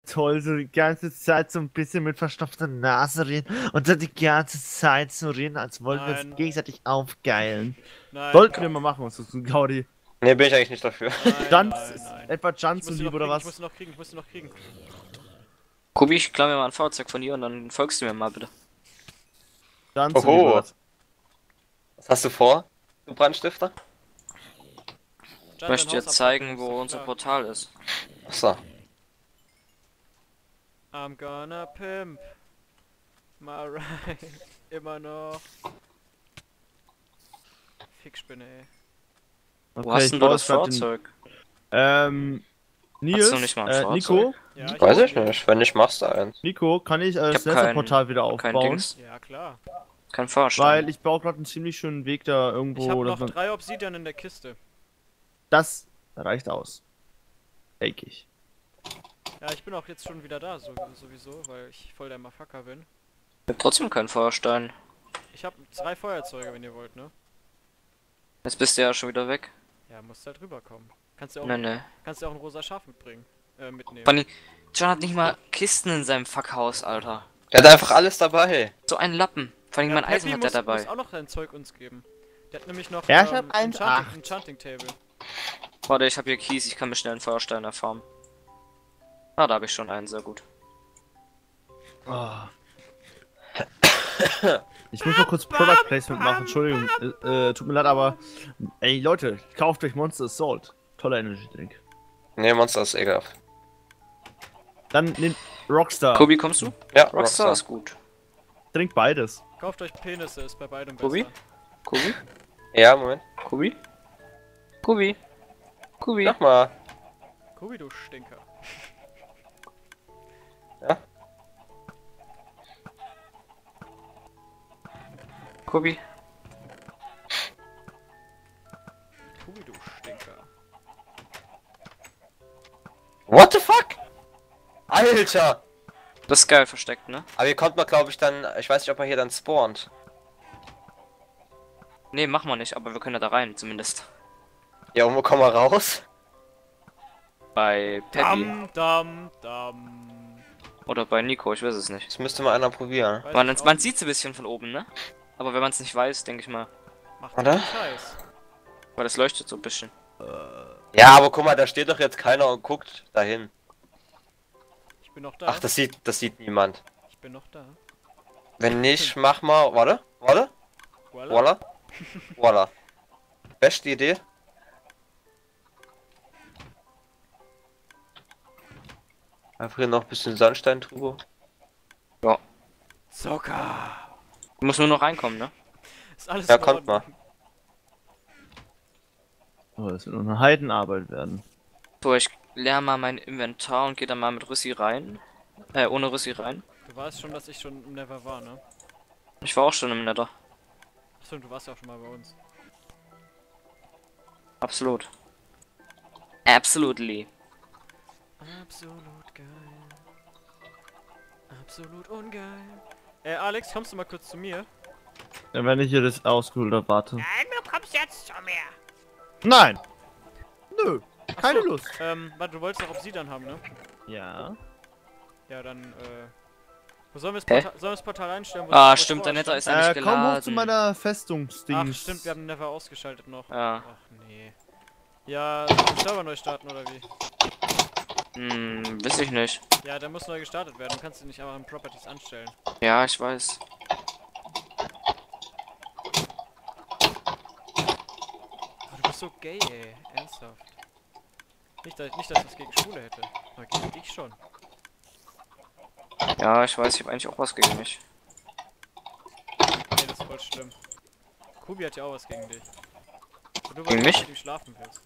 toll, so die ganze Zeit so ein bisschen mit verstopfter Nase reden und dann die ganze Zeit so reden, als wollten wir uns Nein. gegenseitig aufgeilen. Nein. Sollten wir mal machen, was du, Gaudi. Ne, bin ich eigentlich nicht dafür. Nein, Jans nein, ist nein. etwa Ich Jan muss zu sie noch lieb oder kriegen, ich muss was? sie noch kriegen, ich muss sie noch kriegen. Kubi, ich klaue mir mal ein Fahrzeug von dir und dann folgst du mir mal bitte. Jan zu Oho. lieb. Was hast du vor, du Brandstifter? Ich möchte dir zeigen, wo unser Portal ist. Achso. I'm gonna pimp my ride. Immer noch. Fickspinne, ey. Wo hast denn du das Fahrzeug? Nils, Hast du nicht mal ein Nico, Ja, Weiß hab ich nicht. Wenn nicht, machst du eins. Nico, kann ich das hab Netzerportal wieder Kein aufbauen? Dings, Ja, klar. kein Fahrstein. Weil ich baue gerade einen ziemlich schönen Weg da irgendwo. Ich habe dass noch man- 3 Obsidian in der Kiste. Das reicht aus. Denke ich. Ja, ich bin auch jetzt schon wieder da, sowieso, weil ich voll der Motherfucker bin. Ich hab trotzdem keinen Fahrstein. Ich habe 2 Feuerzeuge, wenn ihr wollt, ne? Jetzt bist du ja schon wieder weg. Ja, musst halt rüberkommen. Kannst du auch, Ne. kannst du auch ein rosa Schaf mitbringen. Mitnehmen. Bunny, John hat nicht mal Kisten in seinem Fuckhaus, Alter. Der hat einfach alles dabei. So ein Lappen. Vor allem mein Eisen hat der muss dabei. auch noch sein Zeug uns geben. Der hat nämlich noch Ja, ich hab 1,8. Enchanting Table. Warte, ich habe hier Kies, ich kann mir schnell einen Feuerstein erfarmen. Ah, da habe ich schon einen, sehr gut. Oh. Ich muss mal kurz Product Placement machen, Entschuldigung. Tut mir leid, aber. Ey Leute, kauft euch Monster Assault. Toller Energy Drink. Ne, Monster ist ekelhaft. Dann nehmt Rockstar. Kobi, kommst du? Ja, Rockstar ist gut. Trinkt beides. Kauft euch Penisse, ist bei beidem Kobi? besser. Kobi? Ja, Moment. Kobi? Kobi? Kobi? Mach mal. Kobi, du Stinker. Ja? Kobi? Kobi, du Stinker. What the fuck? Alter! Das ist geil versteckt, ne? Aber hier kommt man, glaube ich, dann. Ich weiß nicht, ob man hier dann spawnt. Ne, machen wir nicht, aber wir können ja da rein, zumindest. Ja, und wo kommen wir raus? Bei Peppy. Dam. Oder bei Nico, ich weiß es nicht. Das müsste mal einer probieren. Weiß Man, ich auch man nicht. sieht es ein bisschen von oben, ne? Aber wenn man es nicht weiß, denke ich mal, Macht Oder? keinen Scheiß. weil das leuchtet so ein bisschen. Ja, aber guck mal, da steht doch jetzt keiner und guckt dahin. Ich bin noch da. Ach, das sieht niemand. Ich bin noch da. Wenn nicht, mach mal. Warte. Voila. Voila. Voila. Beste Idee. Einfach hier noch ein bisschen Sandstein drüber. Zucker. Du musst nur noch reinkommen, ne? Ist alles Ja, in kommt Ordnung. Oh, das wird noch eine Heidenarbeit werden. So, ich leer mal mein Inventar und gehe dann mal mit Rüssi rein. Ohne Rüssi rein. Du weißt schon, dass ich schon im Never war, ne? Ich war auch schon im Nether. Achso, du warst ja auch schon mal bei uns. Absolut. Absolutely. Absolut geil. Absolut ungeil. Alex, kommst du mal kurz zu mir? Dann wenn ich hier das ausgeholt habe, warte. Nein, du kommst jetzt zu mir. Nein! Nö, keine so. Lust. Warte, du wolltest doch Obsidian haben, ne? Ja. Ja, dann, wo sollen wir Hä? das Portal einstellen? Ah, stimmt, der Nether ist ja nicht Komm hoch zu geladen. meiner Ach, Festungsdings. stimmt, wir haben Never ausgeschaltet noch. Ja. Ach, nee. Ja, sollen wir den Server neu starten, oder wie? Weiß ich nicht. Ja, der muss neu gestartet werden. Du kannst ihn nicht einfach in Properties anstellen. Ja, ich weiß. Oh, du bist so gay, ey. Ernsthaft. Nicht, dass ich was gegen Schwule hätte. Aber gegen dich schon. Ja, ich weiß, ich habe eigentlich auch was gegen mich. Nee, das ist voll schlimm. Kubi hat ja auch was gegen dich. Und du Gegen weißt, mich? dass du mit ihm schlafen willst.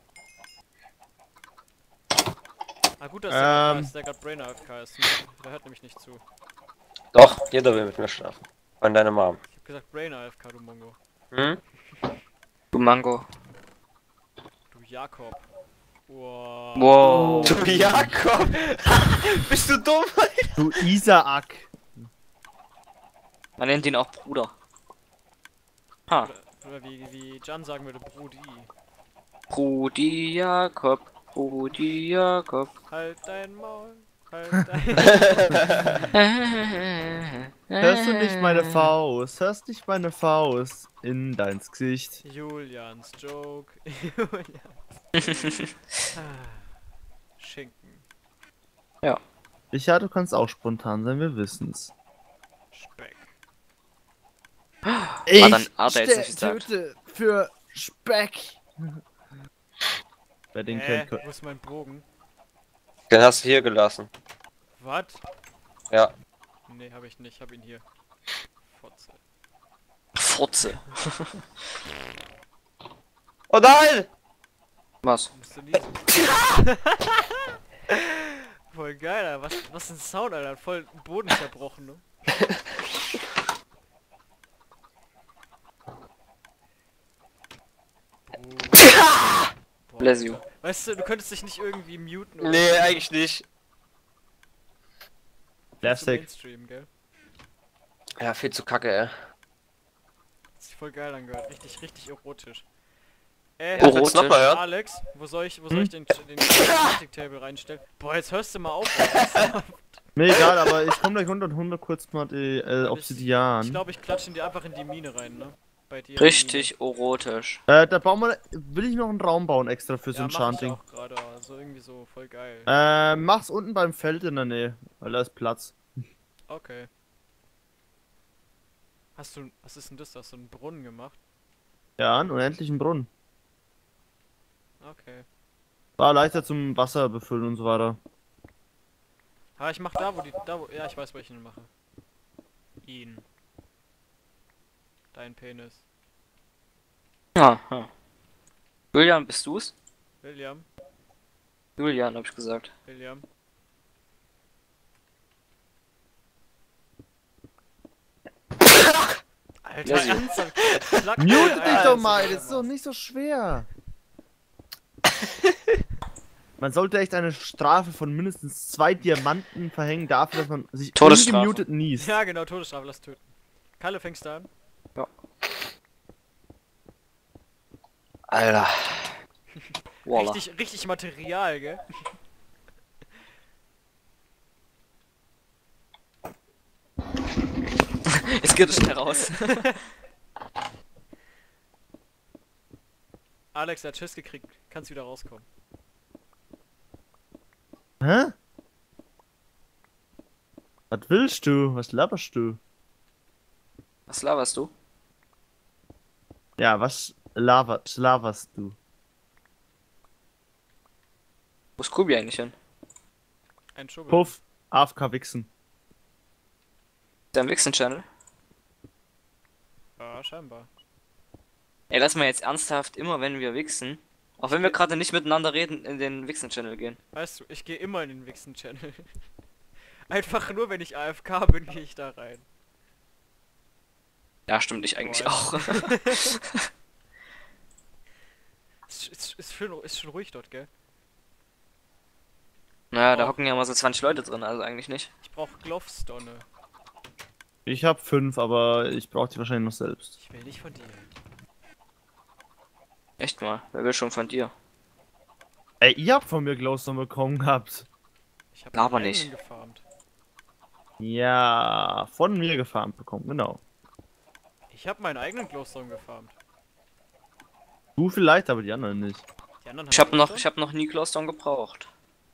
Ah, gut, dass der gerade Brain AFK ist. Der hört nämlich nicht zu. Doch, jeder will mit mir schlafen. Und deine Mom. Ich hab gesagt Brain AFK, du Mongo. Hm? Du Mango. Du Jakob. Wow. Wow. Du Jakob! Bist du dumm? Du Isaak. Man nennt ihn auch Bruder. Ha. Oder wie Jan sagen würde, Brudi. Brudi Jakob. Brudi Jakob. Halt dein Maul. Halt Hörst du nicht meine Faust? Hörst nicht meine Faust in deins Gesicht? Julians Joke. Julians. Schinken. Ja, du kannst auch spontan sein, wir wissen's. Speck. dann hat er jetzt nicht gesagt. töte für Speck. Wer den kennt, Wo ist mein Bogen? Den hast du hier gelassen. Was? Ja. Nee, hab ich nicht. Hab ihn hier. Fotze. Furze. Oh nein! Was? Musst du niesen. Voll geil, Alter. Was ein Sound, Alter. Voll Boden zerbrochen, ne? Boah, Bless you. weißt du, du könntest dich nicht irgendwie muten oder Nee, eigentlich nicht. zum Plastic. Mainstream, gell? Ja, viel zu kacke, ey. Das ist voll geil angehört. Richtig, richtig erotisch. Ja, willst du noch mal hören? Alex, wo soll ich den Crafting Table reinstellen? Boah, jetzt hörst du mal auf. Mir egal, aber ich komm gleich runter und hol kurz mal die Ich Obsidian. glaube, ich klatsche ihn dir einfach in die Mine rein, ne? Bei dir. Richtig erotisch. Da bauen wir, will ich noch einen Raum bauen extra für so ein Ja, mach ich Enchanting. auch gerade, also irgendwie so voll geil. Mach's unten beim Feld in der Nähe, weil da ist Platz. Okay. Was ist denn das? Hast du einen Brunnen gemacht? Ja, einen unendlichen Brunnen. Okay. War leichter zum Wasser befüllen und so weiter. Ah, ich mach ja, ich weiß, wo ich ihn mache. Ihn. Dein Penis. Aha. Julian, bist du's? William. Julian, hab ich gesagt. William. Alter, Ja, sie- ernsthaft? Schlag Mute mir dich ein, doch mal, Alter. das ist doch nicht so schwer. Man sollte echt eine Strafe von mindestens 2 Diamanten verhängen dafür, dass man sich Todesstrafe. ungemutet niest. Ja, genau, Todesstrafe, lass töten. Kalle, fängst du an? Alter. Voila. Richtig Material, gell? Jetzt geht es schnell raus. Alex hat Schiss gekriegt, kannst wieder rauskommen. Hä? Was willst du? Was laberst du? Was laberst du? Ja, was laberst du? Wo ist Kubi eigentlich hin? Ein Schubbel. Puff, AFK wichsen. Dein Wichsen-Channel? Ja, scheinbar. Ey, lass mal jetzt ernsthaft immer, wenn wir wichsen, auch wenn wir gerade nicht miteinander reden, in den Wichsen-Channel gehen. Weißt du, ich gehe immer in den Wichsen-Channel. Einfach nur, wenn ich AFK bin, gehe ich da rein. Ja, stimmt, ich eigentlich Boah, auch. Ist schon ruhig dort, gell? Naja, da hocken ja mal so 20 Leute drin, also eigentlich nicht. Ich brauche Glowstone. Ich hab 5, aber ich brauch die wahrscheinlich noch selbst. Ich will nicht von dir. Echt mal, wer will schon von dir? Ey, ihr habt von mir Glowstone bekommen gehabt. Ich habe Aber nicht. gefarmt. Ja, von mir gefarmt bekommen, genau. Ich habe meinen eigenen Glowstone gefarmt. Du vielleicht, aber die anderen nicht. Die anderen Ich haben hab noch nie Glowstone gebraucht.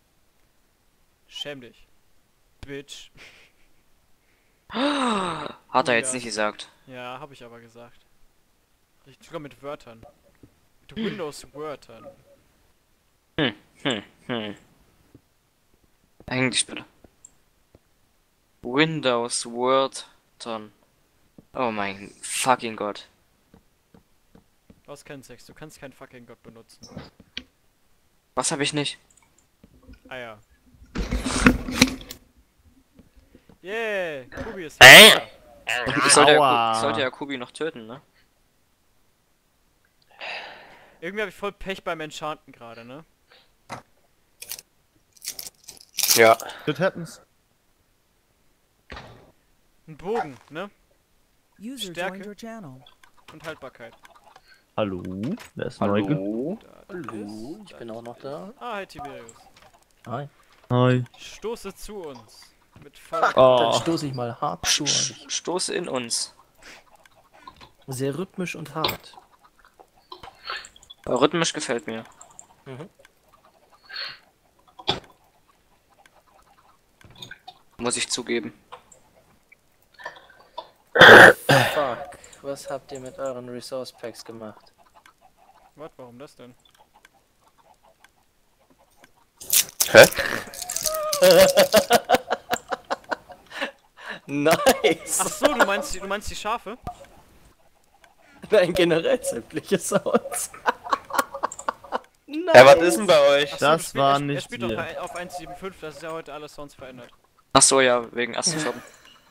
Schäm dich. Bitch. Hat er jetzt Ja. nicht gesagt. Ja, habe ich aber gesagt. Richtig, sogar mit Wörtern. Mit Windows-Wörtern. Eigentlich bitte. Windows Word Ton. Oh mein fucking Gott. Du hast keinen Sex, du kannst keinen fucking Gott benutzen. Was habe ich nicht? Ah ja. Yeah, Kubi ist Ich sollte Aua. ich sollte ja Kubi noch töten, ne? Irgendwie habe ich voll Pech beim Enchanten gerade, ne? Ja. Shit happens. Ein Bogen, ne? User Stärke. joined your channel. Und Haltbarkeit. Hallo? Wer ist neu? Hallo? Da ist- Ich bin auch noch da. Ah, hi Tiberius. Hi. Hi. Stoße zu uns. Mit voller Oh. Dann stoße ich mal hart zu euch. Stoße in uns. Sehr rhythmisch und hart. Rhythmisch gefällt mir. Mhm. Muss ich zugeben. Fuck. Was habt ihr mit euren Resource Packs gemacht? Was, warum das denn? Hä? Nice! Ach so, du meinst die Schafe? Nein, generell sämtliche Sounds. Nice. Ja, was ist denn bei euch? Ach so, Das war er nicht spielt wir. doch auf 1.7.5, das ist ja heute alles Sounds verändert. Ach so, ja, wegen Astrofoben.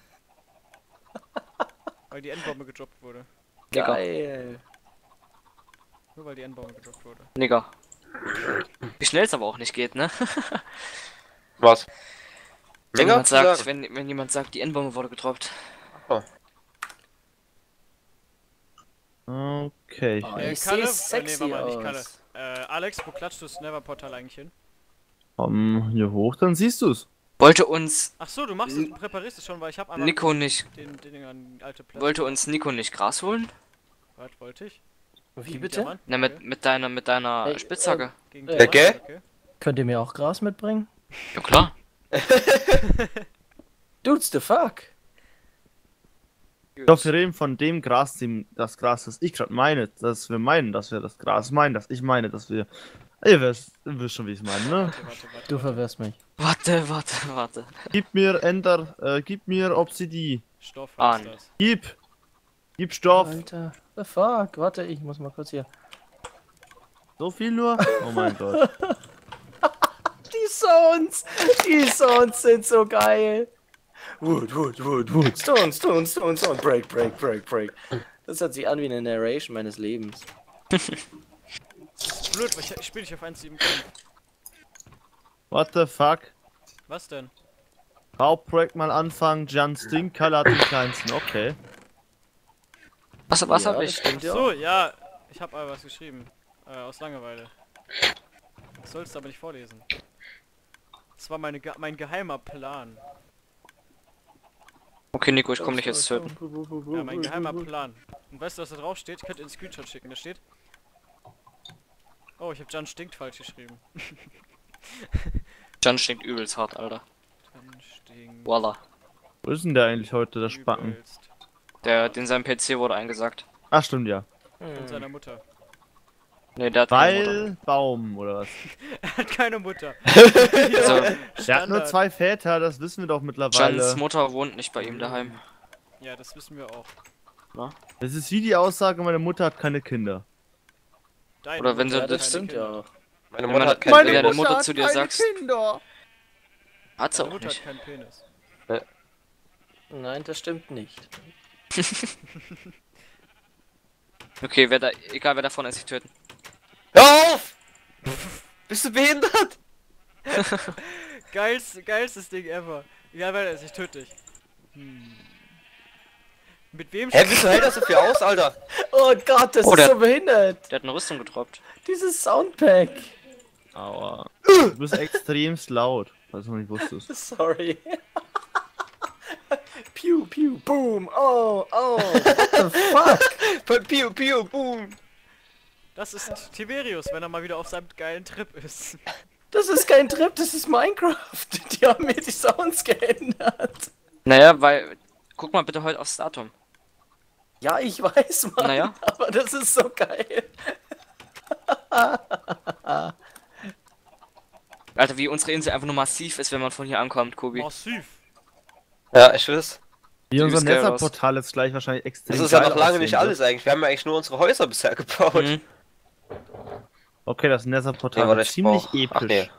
Weil die Endbombe gedroppt wurde. Geil. Nur weil die Endbombe gedroppt wurde. Nigger. Wie schnell es aber auch nicht geht, ne? Was? Wenn Länger jemand zu sagt, sagen? wenn jemand sagt, die Endbombe wurde gedroppt. Okay. Oh, Kalle? ich sehe Nee, sexy warte mal, nicht Kalle. aus. Alex, wo klatscht du das Nether-Portal eigentlich hin? Komm hier hoch, dann siehst du's. Wollte uns Ach so, du machst es, du präparierst es schon, weil ich habe einmal Nico nicht, den an die alte Platz. wollte uns Nico nicht Gras holen? Was wollte ich? Wie Gegen bitte? Diamanten? Na, mit deiner Hey, Spitzhacke. Gegen Ja, gell? Diamanten, okay. Könnt ihr mir auch Gras mitbringen? Ja klar. Dudes, the fuck? Ich glaube, wir reden von dem Gras, das Gras, das ich gerade meine, dass wir meinen, dass wir das Gras meinen, dass ich meine, dass wir. Ihr wisst schon, wie ich es meine, ne? Warte. Du verwirrst mich. Warte. Gib mir Obsidian. Stoff An. heißt das. Gib Stoff. Alter, the fuck? Warte, ich muss mal kurz hier. So viel nur? Oh mein Gott. Die Sounds sind so geil. Wood. Stone. Break. Das hört sich an wie eine Narration meines Lebens. Blöd, weil ich spiele nicht auf 1.7.5. What the fuck? Was denn? Hauptprojekt mal anfangen, Jan Stinkkalle hat den kleinsten, okay. Was Ja, hab das ich? stimmt ja. So, ja, ich habe aber was geschrieben. Aus Langeweile. Das sollst du aber nicht vorlesen. Das war mein geheimer Plan. Okay, Nico, ich komm dich jetzt töten. Ja, mein geheimer Plan. Und weißt du, was da drauf steht? Könnt ihr einen Screenshot schicken. Da steht... Oh, ich habe Jan stinkt falsch geschrieben. Jan stinkt übelst hart, Alter. Jan stinkt Voila. Wo ist denn der eigentlich heute, der Spacken? übelst. In seinem PC wurde eingesagt. Ach, stimmt ja. Von seiner Mutter. Nee, der hat keine Mutter. Weil Baum, oder was? Er hat keine Mutter. Also, Der hat nur 2 Väter, das wissen wir doch Jans mittlerweile. Mutter wohnt nicht bei ihm daheim. Ja, das wissen wir auch. Das ist wie die Aussage, meine Mutter hat keine Kinder. Deine Oder wenn Mutter sie hat Das das keine stimmt Kinder. ja auch. Meine Wenn Mutter man- hat keinen Meine Penis. Mutter zu dir sagst, Kinder. hat sie Deine auch Mutter nicht. hat keinen Penis. Nein, das stimmt nicht. Okay, egal wer davon ist, ich töten. Hör auf! Bist du behindert? Geilstes Ding ever. Egal wer das ist, ich töte dich. Mit wem Hä, wieso hält das so viel aus, Alter? Oh Gott, das Oh, ist der- so behindert. Der hat eine Rüstung gedroppt. Dieses Soundpack. Aua. Du bist extremst laut, falls du noch nicht wusstest. Sorry. Pew, boom. Oh. What the fuck? Piu, piu, boom. Das ist Tiberius, wenn er mal wieder auf seinem geilen Trip ist. Das ist kein Trip, das ist Minecraft. Die haben mir die Sounds geändert. Naja, weil. Guck mal bitte heute aufs Datum. Ja, ich weiß, Mann. Naja. Aber das ist so geil. Alter, wie unsere Insel einfach nur massiv ist, wenn man von hier ankommt, Kobi. Massiv. Ja, ich weiß. Wie unser Süß, gell, Nether-Portal jetzt gleich wahrscheinlich extrem Das ist ja geil noch lange aussehen nicht wird. alles eigentlich. Wir haben ja eigentlich nur unsere Häuser bisher gebaut. Mhm. Okay, das Nether-Portal Ja, wird warte, ich ziemlich brauch- episch. Ach, nee.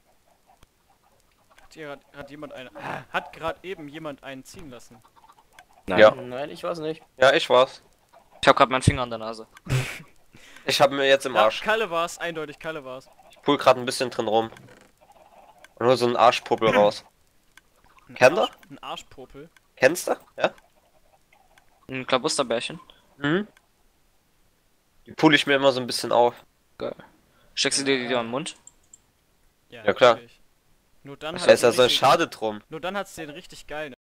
Hat gerade eben jemand einen ziehen lassen. Nein. Ja. Nein, ich weiß nicht. Ja, ich war's. Ich hab grad meinen Finger an der Nase. Ich hab mir jetzt im Ja, Arsch. Kalle war's, eindeutig Kalle war's. Ich pull grad ein bisschen drin rum. Und nur so ein Arschpuppel raus. Kennt ihr? Ein Arschpopel. Kennst du? Ja? Ein Klabusterbärchen. Mhm. Die pull ich mir immer so ein bisschen auf. Geil. Steckst du dir die in den Mund? Ja, klar. natürlich. Nur dann Da ist ja so ein richtig- Schade drum. Nur dann hat's den richtig geil.